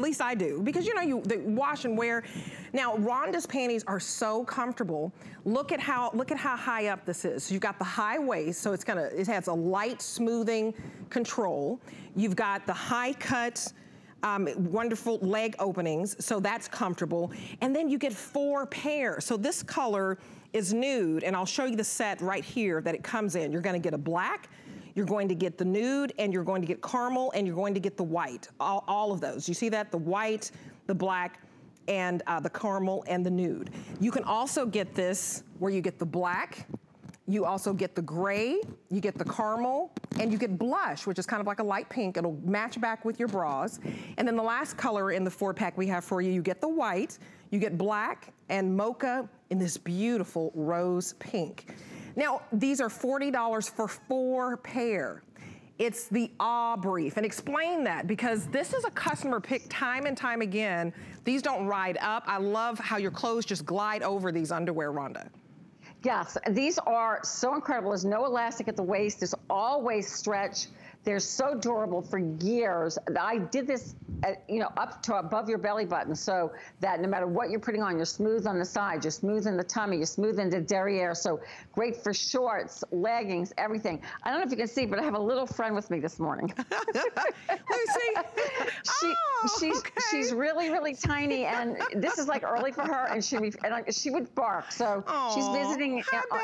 least I do, because you know, they wash and wear. Now, Rhonda's panties are so comfortable. Look at how high up this is. So you've got the high waist, so it has a light smoothing control. You've got the high cut, wonderful leg openings, so that's comfortable. And then you get 4 pairs. So this color is nude, and I'll show you the set right here that it comes in. You're gonna get a black, you're going to get the nude, and you're going to get caramel, and you're going to get the white. All of those. You see that? The white, the black, and the caramel, and the nude. You can also get this where you get the black, you also get the gray, you get the caramel, and you get blush, which is kind of like a light pink. It'll match back with your bras. And then the last color in the 4-pack we have for you, you get the white, you get black and mocha in this beautiful rose pink. Now, these are $40 for 4 pair. It's the Ahh brief, and explain that, because this is a customer pick time and time again. These don't ride up. I love how your clothes just glide over these underwear, Rhonda. Yes, these are so incredible. There's no elastic at the waist. There's always stretch. They're so durable for years. I did this, up to above your belly button, so that no matter what you're putting on, you're smooth on the side, you're smooth in the tummy, you're smooth in the derriere. So great for shorts, leggings, everything. I don't know if you can see, but I have a little friend with me this morning. Let me see. She's really, really tiny, and this is like early for her, and she would bark. So she's visiting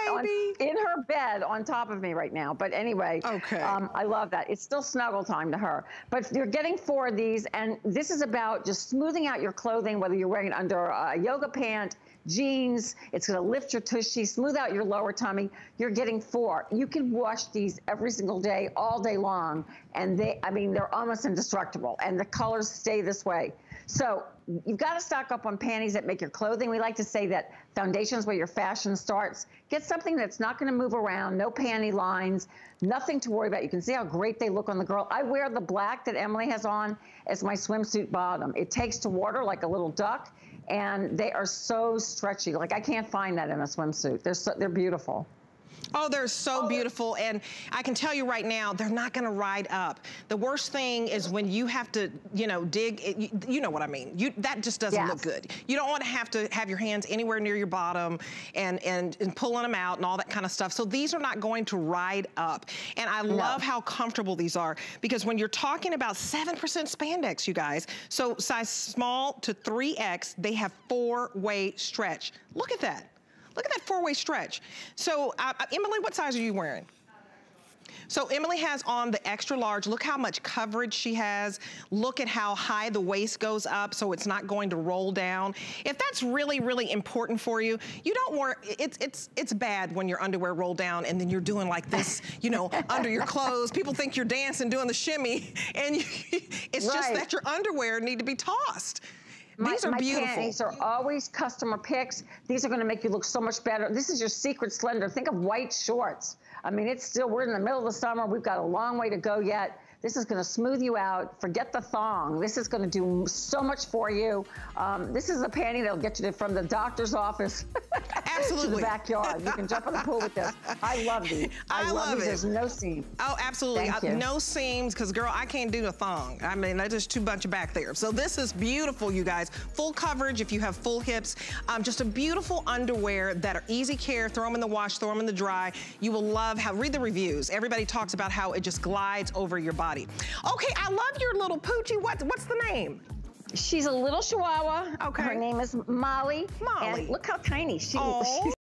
in her bed on top of me right now. But anyway, I love that. It's still snuggle time to her. But you're getting 4 of these, and this is about just smoothing out your clothing, whether you're wearing it under a yoga pant, jeans. It's gonna lift your tushy, smooth out your lower tummy. You're getting 4. You can wash these every single day, all day long, and they're almost indestructible, and the colors stay this way. So you've got to stock up on panties that make your clothing. We like to say that foundation's where your fashion starts. Get something that's not going to move around, no panty lines, nothing to worry about. You can see how great they look on the girl. I wear the black that Emily has on as my swimsuit bottom. It takes to water like a little duck, and they are so stretchy. Like, I can't find that in a swimsuit. They're beautiful. Oh, they're so beautiful, and I can tell you right now, they're not gonna ride up. The worst thing is when you have to, dig, you know what I mean. That just doesn't look good. You don't wanna have to have your hands anywhere near your bottom and pulling them out and all that kind of stuff. So these are not going to ride up. And I love how comfortable these are, because when you're talking about 7% spandex, you guys, so size small to 3X, they have 4-way stretch. Look at that. Look at that 4-way stretch. So, Emily, what size are you wearing? So Emily has on the extra large. Look how much coverage she has. Look at how high the waist goes up, so it's not going to roll down. If that's really, really important for you, you don't worry. It's bad when your underwear roll down and then you're doing like this, under your clothes. People think you're dancing, doing the shimmy, and it's just that your underwear need to be tossed. These are beautiful. My panties are always customer picks. These are going to make you look so much better. This is your secret slender. Think of white shorts. I mean, we're in the middle of the summer. We've got a long way to go yet. This is going to smooth you out. Forget the thong. This is going to do so much for you. This is a panty that'll get you from the doctor's office to the backyard. You can jump in the pool with this. I love these. I love these. There's no seam. Oh, absolutely. No seams, because girl, I can't do a thong. I mean, there's just too much back there. So this is beautiful, you guys. Full coverage if you have full hips. Just a beautiful underwear that are easy care. Throw them in the wash, throw them in the dry. You will love read the reviews. Everybody talks about how it just glides over your body. Okay, I love your little poochie. What's the name? She's a little Chihuahua. Okay. Her name is Molly. Molly. And look how tiny she is.